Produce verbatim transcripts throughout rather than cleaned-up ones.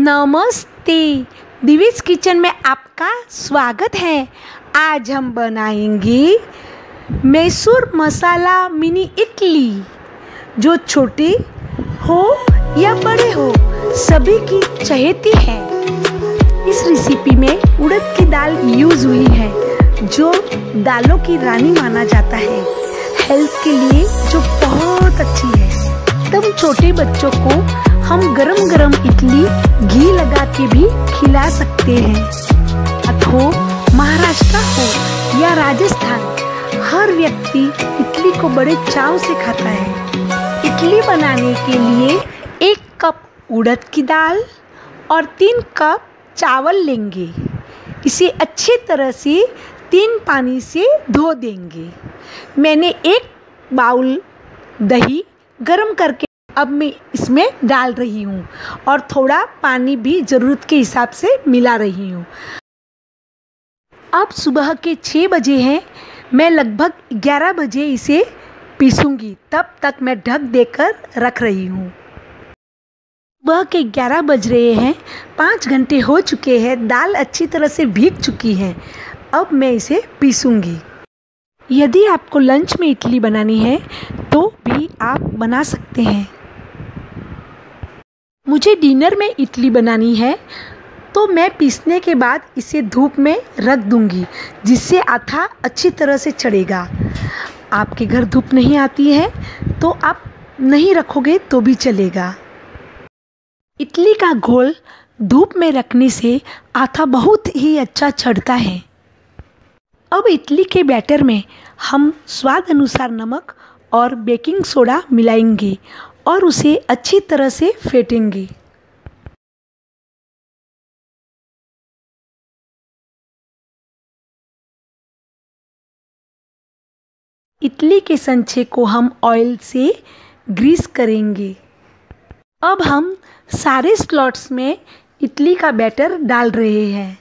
नमस्ते, दिव्यस किचन में आपका स्वागत है। आज हम बनाएंगे मैसूर मसाला मिनी इडली। जो छोटे हो या बड़े हो सभी की चहेती है। इस रेसिपी में उड़द की दाल यूज हुई है, जो दालों की रानी माना जाता है, हेल्थ के लिए जो बहुत अच्छी है। तब छोटे बच्चों को हम गरम गरम इडली घी लगा के भी खिला सकते हैं। हो महाराष्ट्र हो या राजस्थान, हर व्यक्ति इडली को बड़े चाव से खाता है। इडली बनाने के लिए एक कप उड़द की दाल और तीन कप चावल लेंगे। इसे अच्छे तरह से तीन पानी से धो देंगे। मैंने एक बाउल दही गरम करके अब मैं इसमें डाल रही हूँ और थोड़ा पानी भी ज़रूरत के हिसाब से मिला रही हूँ। अब सुबह के छः बजे हैं, मैं लगभग ग्यारह बजे इसे पीसूँगी। तब तक मैं ढक देकर रख रही हूँ। सुबह के ग्यारह बज रहे हैं, पाँच घंटे हो चुके हैं। दाल अच्छी तरह से भीग चुकी है। अब मैं इसे पीसूँगी। यदि आपको लंच में इडली बनानी है तो भी आप बना सकते हैं। मुझे डिनर में इडली बनानी है तो मैं पीसने के बाद इसे धूप में रख दूंगी, जिससे आटा अच्छी तरह से चढ़ेगा। आपके घर धूप नहीं आती है तो आप नहीं रखोगे तो भी चलेगा। इडली का घोल धूप में रखने से आटा बहुत ही अच्छा चढ़ता है। अब इडली के बैटर में हम स्वाद अनुसार नमक और बेकिंग सोडा मिलाएंगे और उसे अच्छी तरह से फेंटेंगे। इडली के संचे को हम ऑयल से ग्रीस करेंगे। अब हम सारे स्लॉट्स में इडली का बैटर डाल रहे हैं।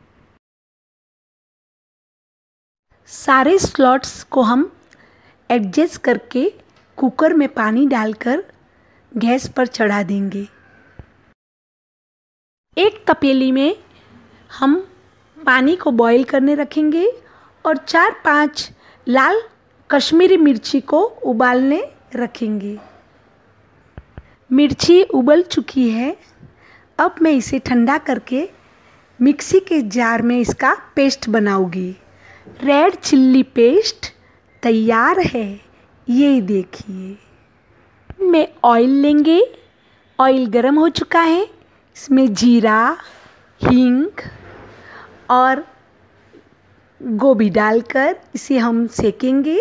सारे स्लॉट्स को हम एडजस्ट करके कुकर में पानी डालकर गैस पर चढ़ा देंगे। एक तपेली में हम पानी को बॉईल करने रखेंगे और चार पांच लाल कश्मीरी मिर्ची को उबालने रखेंगे। मिर्ची उबल चुकी है। अब मैं इसे ठंडा करके मिक्सी के जार में इसका पेस्ट बनाऊंगी। रेड चिल्ली पेस्ट तैयार है, ये देखिए। मैं ऑयल लेंगे। ऑयल गरम हो चुका है। इसमें जीरा, हींग और गोभी डालकर इसे हम सेकेंगे।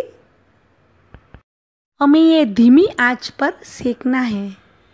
हमें ये धीमी आंच पर सेकना है।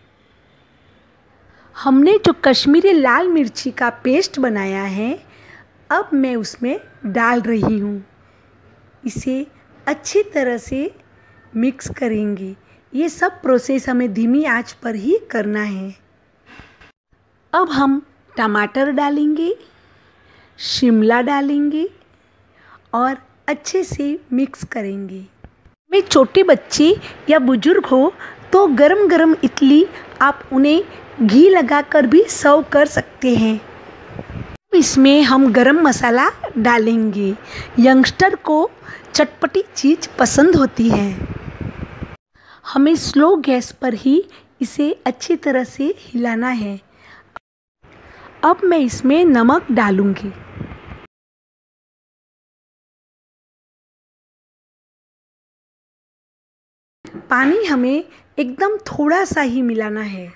हमने जो कश्मीरी लाल मिर्ची का पेस्ट बनाया है, अब मैं उसमें डाल रही हूँ। इसे अच्छी तरह से मिक्स करेंगे। ये सब प्रोसेस हमें धीमी आंच पर ही करना है। अब हम टमाटर डालेंगे, शिमला डालेंगे और अच्छे से मिक्स करेंगे। में छोटे बच्चे या बुजुर्ग हो तो गरम गरम इडली आप उन्हें घी लगाकर भी सर्व कर सकते हैं। इसमें हम गरम मसाला डालेंगे। यंगस्टर को चटपटी चीज़ पसंद होती है। हमें स्लो गैस पर ही इसे अच्छी तरह से हिलाना है। अब मैं इसमें नमक डालूंगी। पानी हमें एकदम थोड़ा सा ही मिलाना है।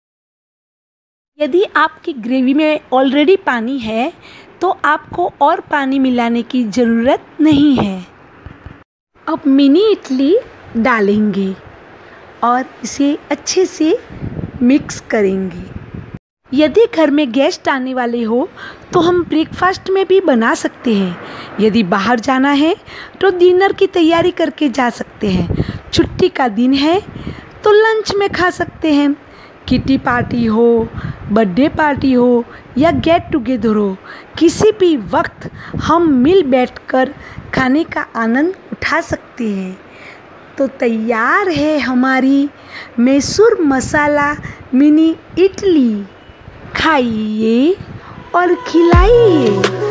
यदि आपकी ग्रेवी में ऑलरेडी पानी है तो आपको और पानी मिलाने की ज़रूरत नहीं है। अब मिनी इडली डालेंगे और इसे अच्छे से मिक्स करेंगे। यदि घर में गेस्ट आने वाले हो तो हम ब्रेकफास्ट में भी बना सकते हैं। यदि बाहर जाना है तो डिनर की तैयारी करके जा सकते हैं। छुट्टी का दिन है तो लंच में खा सकते हैं। किटी पार्टी हो, बर्थडे पार्टी हो या गेट टुगेदर हो, किसी भी वक्त हम मिल बैठकर खाने का आनंद उठा सकते हैं। तो तैयार है हमारी मैसूर मसाला मिनी इडली। खा खाइए और खिलाइए।